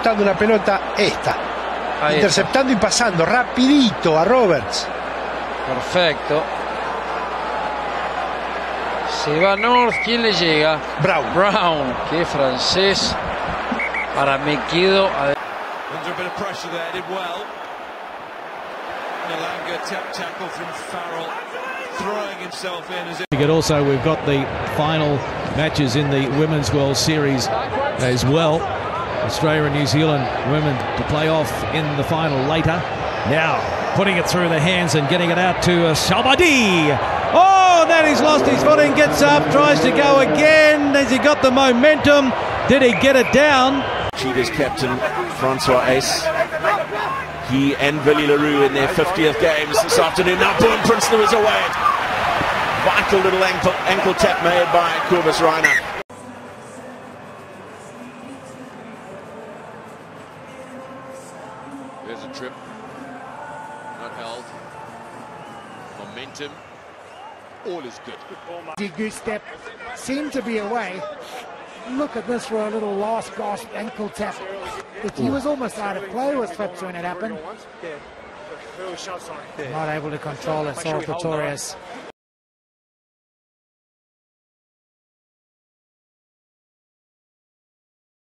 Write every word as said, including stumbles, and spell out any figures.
interceptando una pelota esta. Ahí interceptando está. Y pasando rapidito a Roberts. Perfecto. Se va North. ¿Quién le llega? Brown. Brown. Qué francés. Ahora me quedo a... Under a bit of pressure there, did well. Nalanga tap tackle from Farrell, throwing himself in as if... Also, we've got the final matches in the Women's World Series as well. Australia and New Zealand women to play off in the final later. Now putting it through the hands and getting it out to uh, Shabadi. Oh, then he's lost his footing, gets up, tries to go again. Has he got the momentum? Did he get it down? Cheetah's captain, Francois Ace. He and Billy LaRue in their fiftieth games this afternoon. Now Boone Prinsloo is away. Vital little ankle, ankle tap made by Cobus Reiner. There's a trip. Not held. Momentum. All is good. Goose step seemed to be away. Look at this for a little last gasp ankle tap. He was almost out of play with Phipps when it happened. Not able to control it, Sol Pretorius.